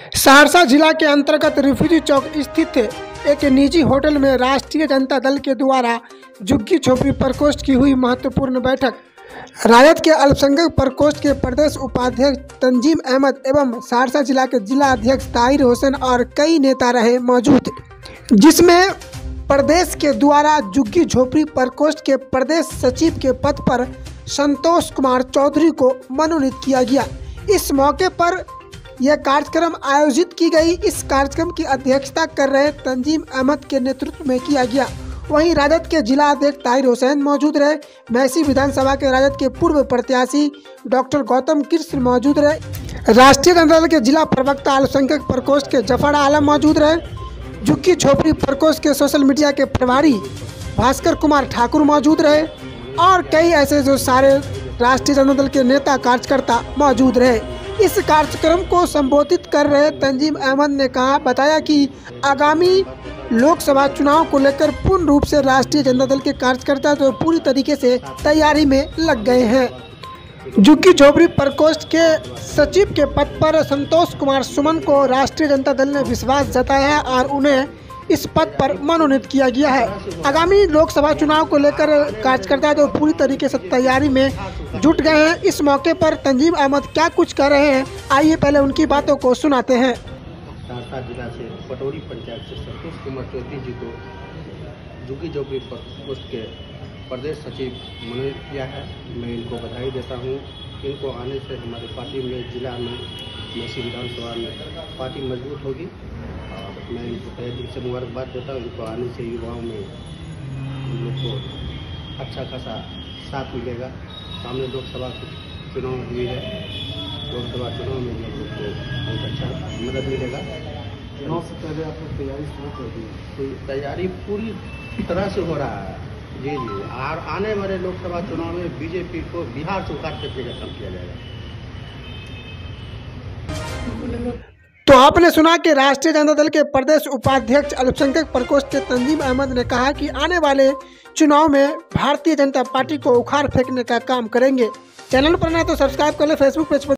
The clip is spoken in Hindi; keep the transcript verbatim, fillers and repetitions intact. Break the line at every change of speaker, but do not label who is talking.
सहरसा जिला के अंतर्गत रिफ्यूजी चौक स्थित एक निजी होटल में राष्ट्रीय जनता दल के द्वारा झुग्गी झोपड़ी प्रकोष्ठ की हुई महत्वपूर्ण बैठक। राजद के अल्पसंख्यक प्रकोष्ठ के प्रदेश उपाध्यक्ष तंजीम अहमद एवं सहरसा जिला के जिला अध्यक्ष ताहिर हुसैन और कई नेता रहे मौजूद, जिसमें प्रदेश के द्वारा झुग्गी झोपड़ी प्रकोष्ठ के प्रदेश सचिव के पद पर संतोष कुमार चौधरी को मनोनीत किया गया। इस मौके पर यह कार्यक्रम आयोजित की गई। इस कार्यक्रम की अध्यक्षता कर रहे तंजीम अहमद के नेतृत्व में किया गया। वहीं राजद के जिला अध्यक्ष ताहिर हुसैन मौजूद रहे। मैसी विधानसभा के राजद के पूर्व प्रत्याशी डॉक्टर गौतम कृष्ण मौजूद रहे। राष्ट्रीय जनता दल के जिला प्रवक्ता अल्पसंख्यक प्रकोष्ठ के जफर आलम मौजूद रहे। झुग्गी झोपड़ी प्रकोष्ठ के सोशल मीडिया के प्रभारी भास्कर कुमार ठाकुर मौजूद रहे और कई ऐसे जो सारे राष्ट्रीय जनता दल के नेता कार्यकर्ता मौजूद रहे। इस कार्यक्रम को संबोधित कर रहे तंजीम अहमद ने कहा बताया कि आगामी लोकसभा चुनाव को लेकर पूर्ण रूप से राष्ट्रीय जनता दल के कार्यकर्ता तो पूरी तरीके से तैयारी में लग गए हैं। झुग्गी झोपड़ी प्रकोष्ठ के सचिव के पद पर संतोष कुमार सुमन को राष्ट्रीय जनता दल ने विश्वास जताया है और उन्हें इस पद पर मनोनीत किया गया है। आगामी लोकसभा चुनाव को लेकर कार्यकर्ता तो पूरी तरीके से तैयारी में जुट गए हैं। इस मौके पर तंजीम अहमद क्या कुछ कर रहे हैं, आइए पहले उनकी बातों को सुनाते हैं।
सहरसा जिला से पटौरी पंचायत से संतोष कुमार चौधरी जी को झुग्गी झोपड़ी प्रकोष्ठ के प्रदेश सचिव मनोनीत किया है। मैं इनको बधाई देता हूँ। इनको आने से हमारे पार्टी में जिला में मैसी विधानसभा में पार्टी मजबूत होगी और मैं इनको तहे दिल से मुबारकबाद देता हूँ। इनको आने से युवाओं में हम लोग को अच्छा खासा साथ मिलेगा। सामने लोकसभा चुनाव हुई है, लोकसभा चुनाव में हम लोग को बहुत अच्छा मदद मिलेगा।
चुनाव से पहले आप लोग तैयारी शुरू कर दी?
तो तैयारी पूरी तरह से हो रहा है जी जी और आने वाले लोकसभा चुनाव में बीजेपी को बिहार से उखाड़ फेंकने का काम किया जाएगा।
तो आपने सुना कि राष्ट्रीय जनता दल के प्रदेश उपाध्यक्ष अल्पसंख्यक प्रकोष्ठ के तंजीम अहमद ने कहा कि आने वाले चुनाव में भारतीय जनता पार्टी को उखाड़ फेंकने का काम करेंगे। चैनल पर ना तो सब्सक्राइब कर ले, फेसबुक पेज पर